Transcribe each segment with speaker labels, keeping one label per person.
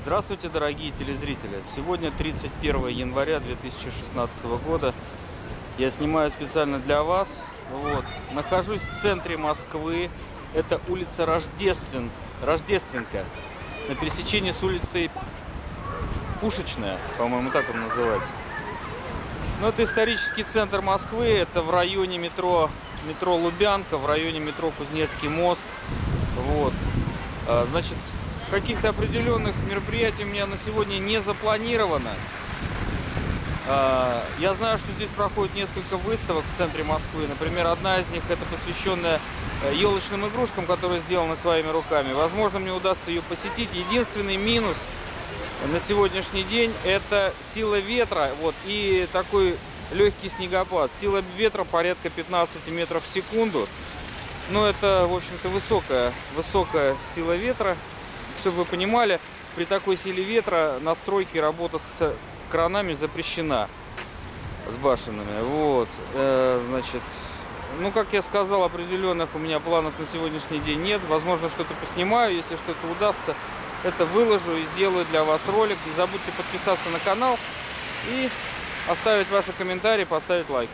Speaker 1: Здравствуйте, дорогие телезрители! Сегодня 31 января 2016 года. Я снимаю специально для вас. Нахожусь в центре Москвы. Это улица Рождественка. На пересечении с улицей Пушечная, по-моему, так он называется. Но это исторический центр Москвы. Это в районе метро Лубянка, в районе метро Кузнецкий мост. Значит, каких-то определенных мероприятий у меня на сегодня не запланировано. Я знаю, что здесь проходит несколько выставок в центре Москвы. Например, одна из них это посвященная елочным игрушкам, которые сделаны своими руками. Возможно, мне удастся ее посетить. Единственный минус на сегодняшний день это сила ветра и такой легкий снегопад. Сила ветра порядка 15 метров в секунду. Но это, в общем-то, высокая сила ветра. Чтобы вы понимали, при такой силе ветра на стройке работа с кранами запрещена, с башенными. Значит, как я сказал, определенных у меня планов на сегодняшний день нет. Возможно, что-то поснимаю. Если что-то удастся, это выложу и сделаю для вас ролик. Не забудьте подписаться на канал и оставить ваши комментарии, поставить лайк.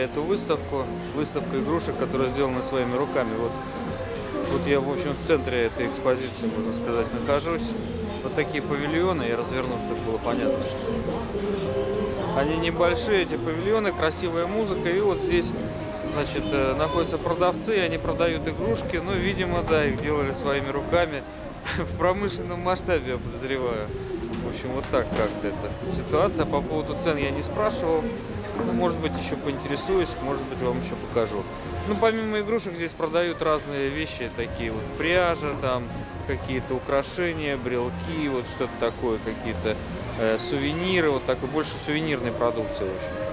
Speaker 1: эту выставку. Выставка игрушек, которые сделаны своими руками. Вот я, в общем, в центре этой экспозиции, можно сказать, нахожусь. Вот такие павильоны. Я разверну, чтобы было понятно. Они небольшие, эти павильоны, красивая музыка. И вот здесь, значит, находятся продавцы, и они продают игрушки. Ну, видимо, да, их делали своими руками. В промышленном масштабе, я подозреваю. В общем, вот так как-то эта ситуация. По поводу цен я не спрашивал. Ну, может быть, еще поинтересуюсь, может быть, вам еще покажу. Ну, помимо игрушек, здесь продают разные вещи, такие вот пряжа, там какие-то украшения, брелки, вот что-то такое, какие-то сувениры, вот такой больше сувенирной продукции, в общем.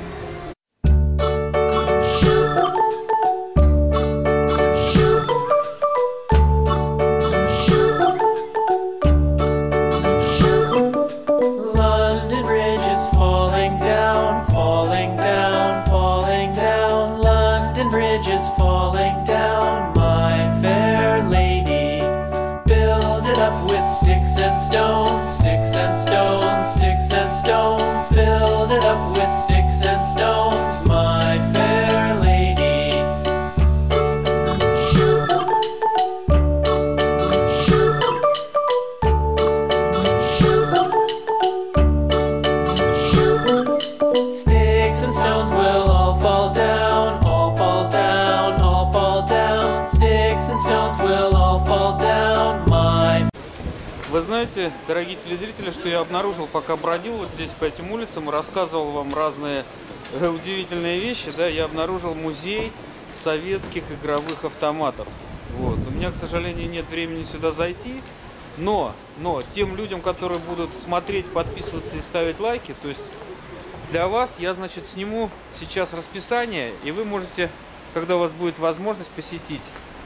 Speaker 1: Вы знаете, дорогие телезрители, что я обнаружил, пока бродил вот здесь по этим улицам и рассказывал вам разные удивительные вещи, да, я обнаружил музей советских игровых автоматов. Вот. У меня, к сожалению, нет времени сюда зайти, но тем людям, которые будут смотреть, подписываться и ставить лайки, то есть для вас я, значит, сниму сейчас расписание, и вы можете, когда у вас будет возможность, посетить.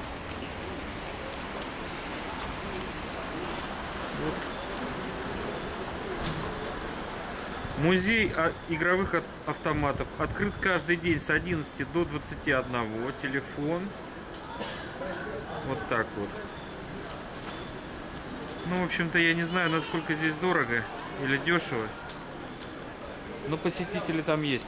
Speaker 1: Музей игровых автоматов открыт каждый день с 11 до 21. Телефон. Вот так вот. Ну, в общем-то, я не знаю, насколько здесь дорого или дешево. Но посетители там есть.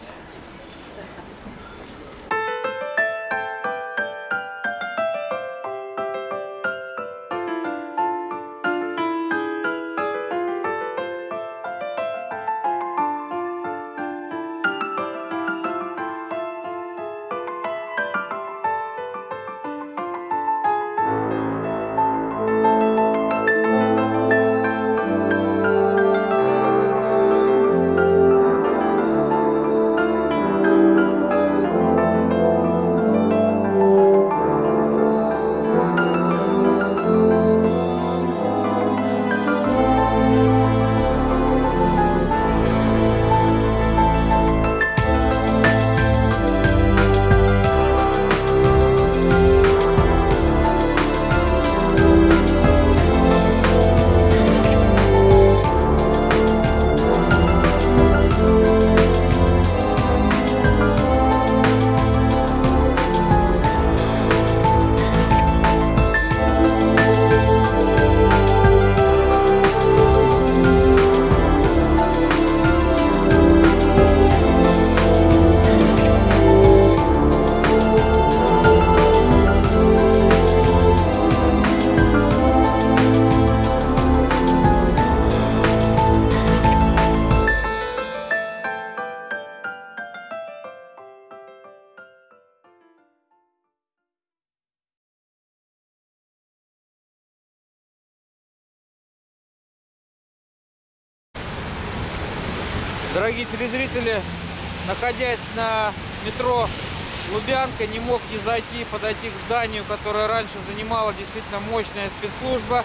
Speaker 1: Дорогие телезрители, находясь на метро Лубянка, не мог не подойти к зданию, которое раньше занимала действительно мощная спецслужба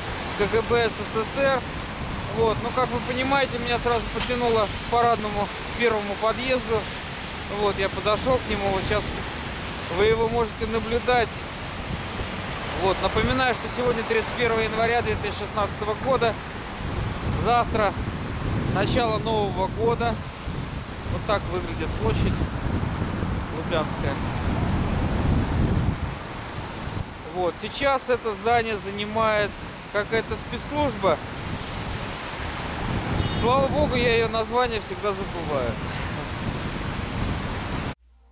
Speaker 1: КГБ СССР. Вот. Но, как вы понимаете, меня сразу потянуло к парадному первому подъезду. Вот, я подошел к нему, вот сейчас вы его можете наблюдать. Вот, напоминаю, что сегодня 31 января 2016 года. Завтра начало Нового года. Вот так выглядит площадь Лубянская. Вот, сейчас это здание занимает какая-то спецслужба. Слава богу, я ее название всегда забываю.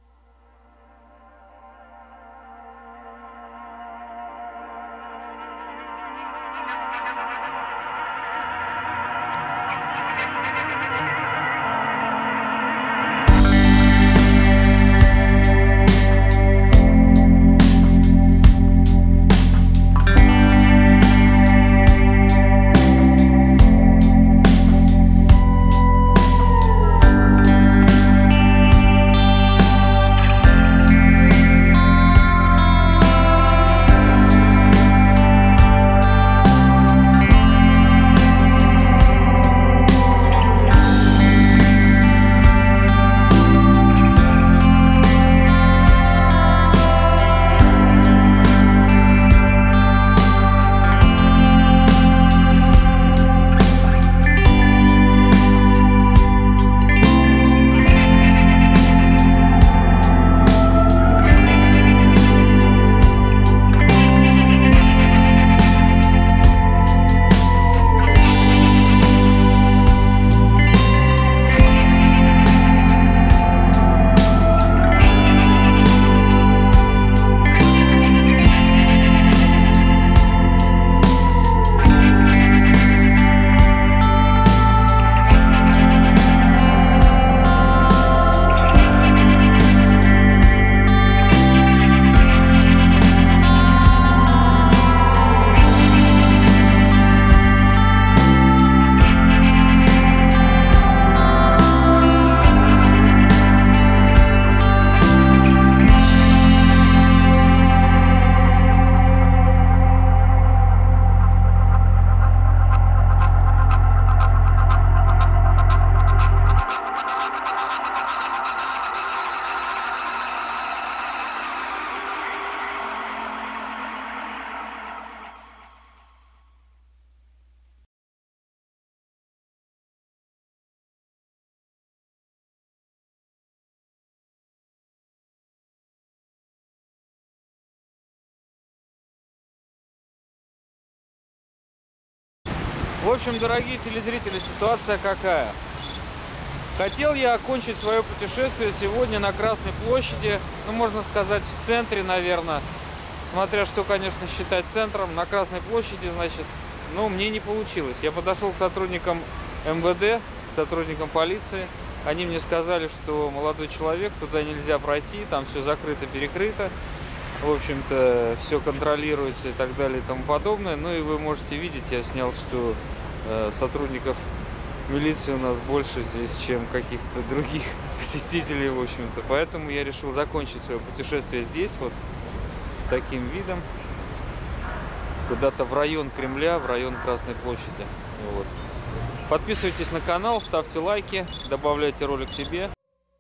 Speaker 1: В общем, дорогие телезрители, ситуация какая? Хотел я окончить свое путешествие сегодня на Красной площади, ну, можно сказать, в центре, наверное, смотря что, конечно, считать центром. На Красной площади, значит, ну, мне не получилось. Я подошел к сотрудникам МВД, сотрудникам полиции. Они мне сказали, что молодой человек, туда нельзя пройти, там все закрыто, перекрыто. В общем-то, все контролируется и так далее и тому подобное. Ну и вы можете видеть, я снял, что сотрудников милиции у нас больше здесь, чем каких-то других посетителей, в общем-то. Поэтому я решил закончить свое путешествие здесь, вот с таким видом. Куда-то в район Кремля, в район Красной площади. Вот. Подписывайтесь на канал, ставьте лайки, добавляйте ролик себе.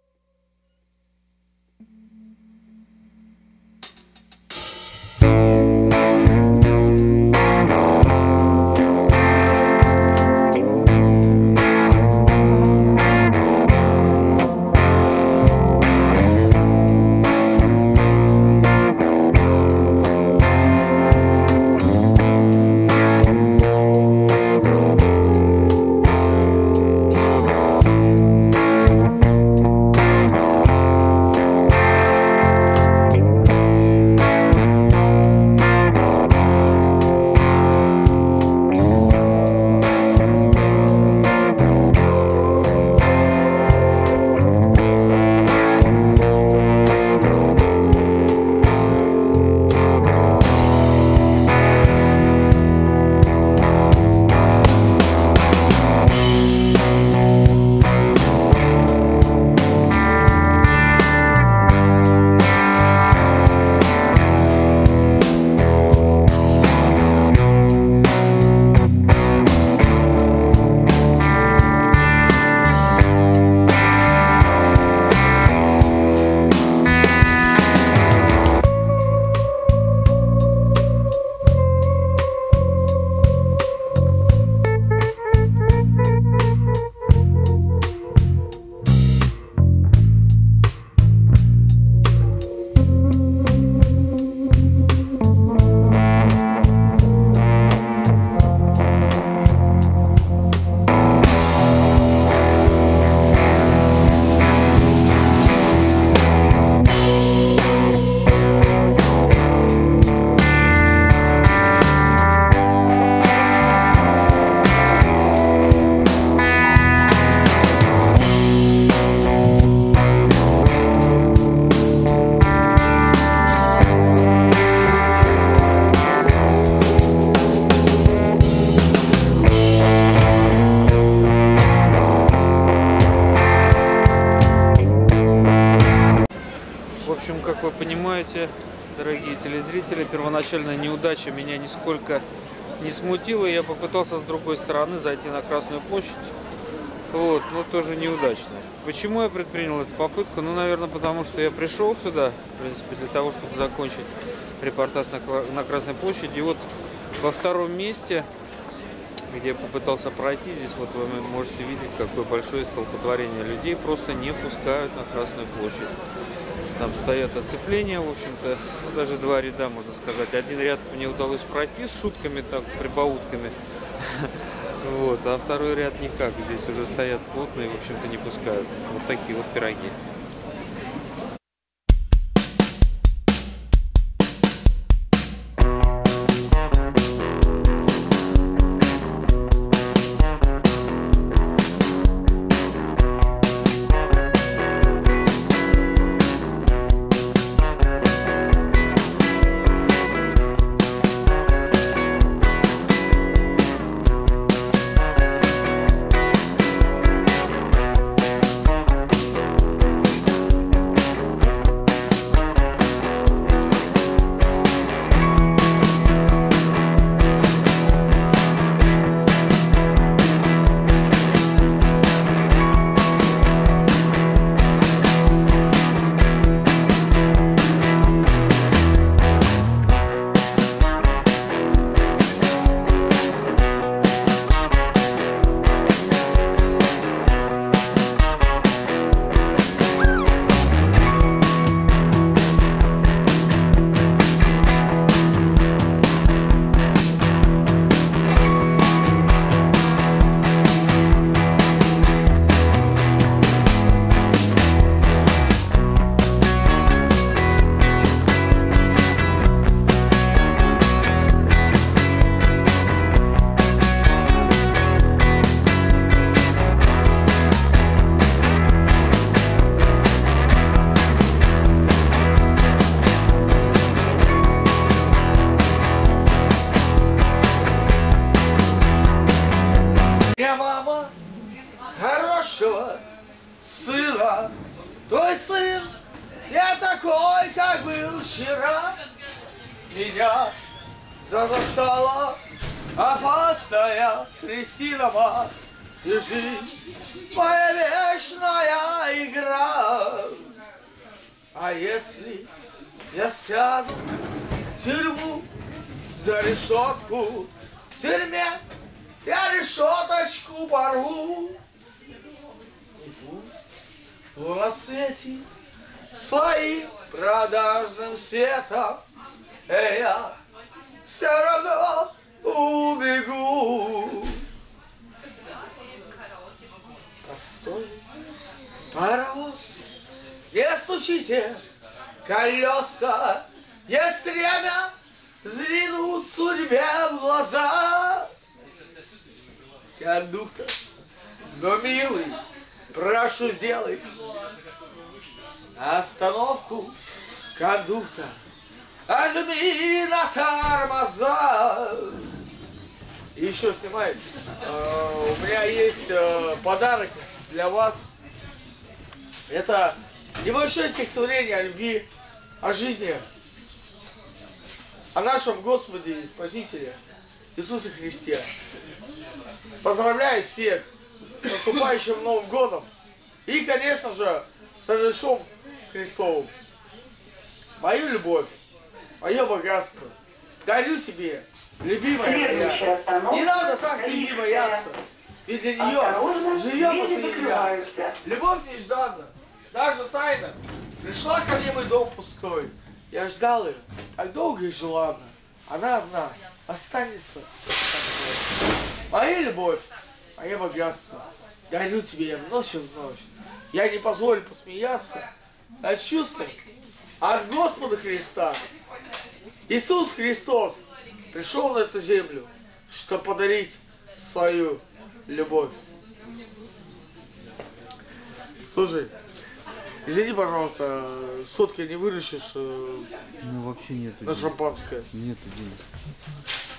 Speaker 1: Как вы понимаете, дорогие телезрители, первоначальная неудача меня нисколько не смутила. Я попытался с другой стороны зайти на Красную площадь, вот, но тоже неудачно. Почему я предпринял эту попытку? Ну, наверное, потому что я пришел сюда, в принципе, для того, чтобы закончить репортаж на Красной площади. И вот во втором месте, где я попытался пройти, здесь вот вы можете видеть, какое большое столпотворение людей, просто не пускают на Красную площадь. Там стоят оцепления, в общем-то, ну, даже два ряда, можно сказать. Один ряд мне удалось пройти с шутками, так, прибаутками, вот, а второй ряд никак. Здесь уже стоят плотно и, в общем-то, не пускают. Вот такие вот пироги.
Speaker 2: вчера меня задосала опасная трясина, лежит моя вечная игра. А если я сяду в тюрьму за решетку, в тюрьме я решеточку порву. И пусть луна светит своим продажным светом, я все равно убегу. Постой, паровоз, не стучите колеса, есть время взглянуть судьбе в глаза. Кондуктор, но, милый, прошу, сделай остановку. Кондуктор, нажми на тормоза. И еще снимай. У меня есть подарок для вас. Это небольшое стихотворение о любви, о жизни, о нашем Господе и Спасителе Иисусе Христе. Поздравляю всех с наступающим Новым годом и, конечно же, с Рождеством Христовым. Мою любовь, мое богатство дарю тебе, любимая моя. Не надо так любви бояться, ведь для нее живем это я. Любовь нежданна, даже тайна, пришла ко мне мой дом пустой. Я ждал ее так долго и желанно, она одна останется. Моя любовь, мое богатство дарю тебе ночь в ночь. Я не позволю посмеяться над чувством от Господа Христа. Иисус Христос пришел на эту землю, чтобы подарить свою любовь. Слушай, извини, пожалуйста, сотки не выручишь
Speaker 3: ну, вообще нету
Speaker 2: на шампанское?
Speaker 3: Нету денег.